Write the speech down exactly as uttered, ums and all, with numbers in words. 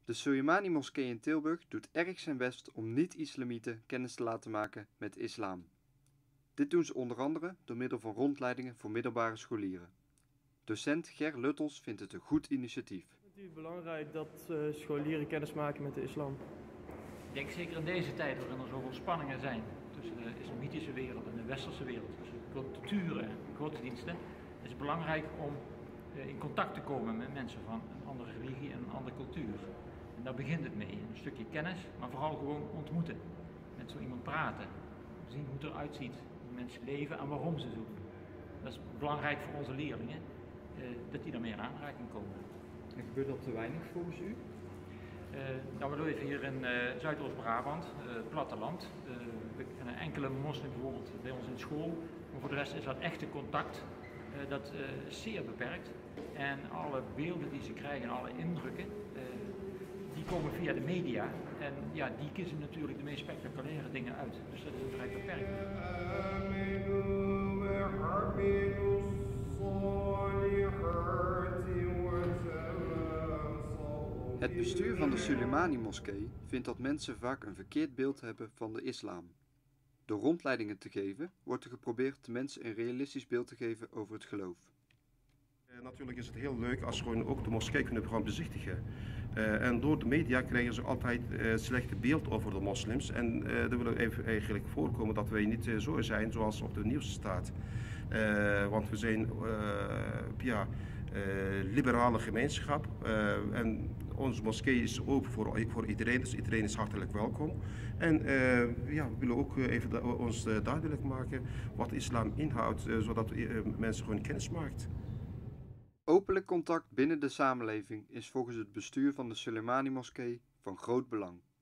De Soleimani Moskee in Tilburg doet erg zijn best om niet-islamieten kennis te laten maken met de islam. Dit doen ze onder andere door middel van rondleidingen voor middelbare scholieren. Docent Ger Luttels vindt het een goed initiatief. Het is natuurlijk belangrijk dat uh, scholieren kennis maken met de islam. Ik denk zeker in deze tijd waarin er zoveel spanningen zijn tussen de islamitische wereld en de westerse wereld, tussen culturen en godsdiensten, is het belangrijk om uh, in contact te komen met mensen van een andere religie en een andere cultuur. En daar begint het mee, een stukje kennis, maar vooral gewoon ontmoeten, met zo iemand praten, zien hoe het eruit ziet, hoe mensen leven en waarom ze zo doen. Dat is belangrijk voor onze leerlingen, uh, dat die daarmee in aanraking komen. En gebeurt dat te weinig volgens u? Uh, nou, we leven hier in uh, Zuidoost-Brabant, uh, platteland. Uh, we kennen enkele moslims bijvoorbeeld bij ons in school, maar voor de rest is dat echte contact uh, dat uh, zeer beperkt. En alle beelden die ze krijgen, alle indrukken, uh, die komen via de media. En ja, die kiezen natuurlijk de meest spectaculaire dingen uit. Dus dat is vrij beperkt. Het bestuur van de Soleimani Moskee vindt dat mensen vaak een verkeerd beeld hebben van de islam. Door rondleidingen te geven, wordt er geprobeerd de mensen een realistisch beeld te geven over het geloof. Uh, natuurlijk is het heel leuk als ze gewoon ook de moskee kunnen gaan bezichtigen. Uh, en door de media krijgen ze altijd uh, een slecht beeld over de moslims. En uh, er wil even eigenlijk voorkomen dat wij niet uh, zo zijn zoals op de nieuws staat. Uh, want we zijn uh, ja, uh, liberale gemeenschap. Uh, en onze moskee is open voor, voor iedereen, dus iedereen is hartelijk welkom. En uh, ja, we willen ook even da ons uh, duidelijk maken wat islam inhoudt, uh, zodat uh, mensen gewoon kennis maakt. Openlijk contact binnen de samenleving is volgens het bestuur van de Soleimani Moskee van groot belang.